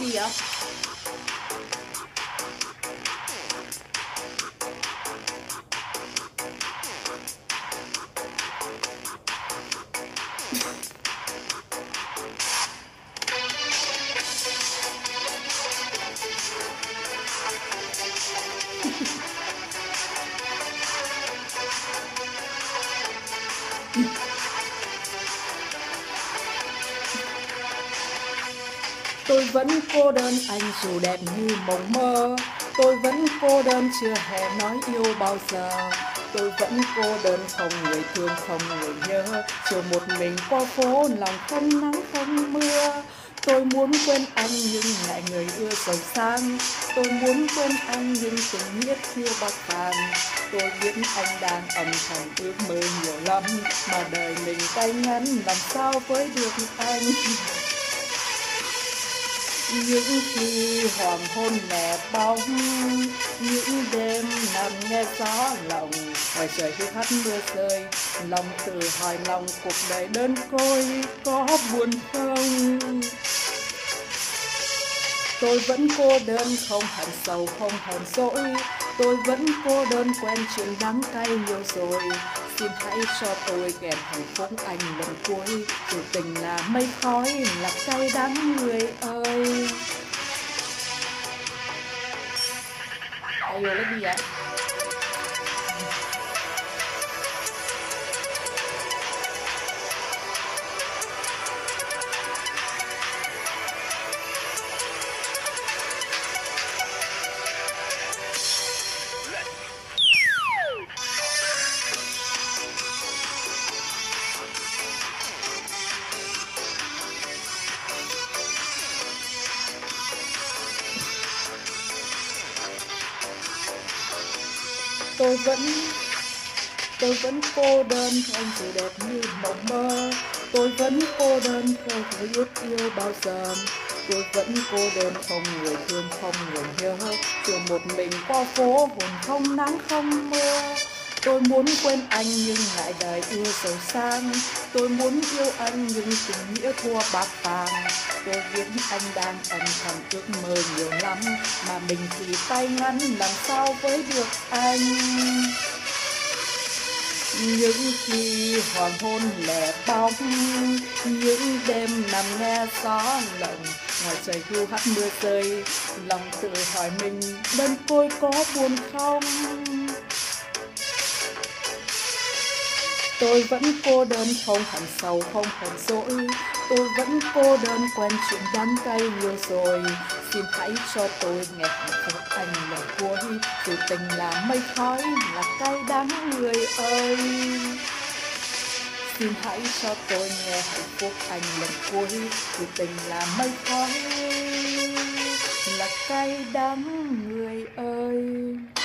gì ạ? Tôi vẫn cô đơn anh dù đẹp như mộng mơ. Tôi vẫn cô đơn chưa hề nói yêu bao giờ. Tôi vẫn cô đơn không người thương không người nhớ. Chiều một mình qua phố lòng không nắng không mưa. Tôi muốn quên anh nhưng ngại người ưa giàu sang. Tôi muốn quên anh nhưng tình nghĩa chưa bạc phàn. Tôi biết anh đang âm thầm ước mơ nhiều lắm. Mà đời mình tay ngắn làm sao với được anh. Những khi hoàng hôn lẻ bóng, những đêm nằm nghe gió lòng, ngoài trời hiu hắt mưa rơi, lòng tự hỏi lòng cuộc đời đơn côi có buồn không? Tôi vẫn cô đơn không hận sầu không hờn dỗi. Tôi vẫn cô đơn quen chuyện đắng cay nhiều rồi. Xin hãy cho tôi kèm hạnh phúc anh lần cuối. Dù tình là mây khói là cay đắng người ơi. Ayo lebih ya. Tôi vẫn cô đơn anh dù đẹp như mộng mơ. Tôi vẫn cô đơn không thể ước yêu bao giờ. Tôi vẫn cô đơn không người thương không người nhớ. Chiều một mình qua phố hồn không nắng không mưa. Tôi muốn quên anh nhưng ngại đời yêu giàu sang. Tôi muốn yêu anh nhưng tình nghĩa thua bạc vàng. Tôi biết anh đang âm thầm ước mơ nhiều lắm. Mà mình thì tay ngắn làm sao với được anh. Những khi hoàng hôn lẻ bóng, những đêm nằm nghe gió lộng, ngoài trời hiu hắt mưa rơi, lòng tự hỏi mình đơn côi có buồn không? Tôi vẫn cô đơn không hẳn sầu không hờn dỗi. Tôi vẫn cô đơn quen chuyện đắng cay nhiều rồi. Xin hãy cho tôi nghe hạnh phúc anh lần cuối. Dù tình là mây khói là cay đắng người ơi. Xin hãy cho tôi nghe hạnh phúc anh lần cuối. Dù tình là mây khói là cay đắng người ơi.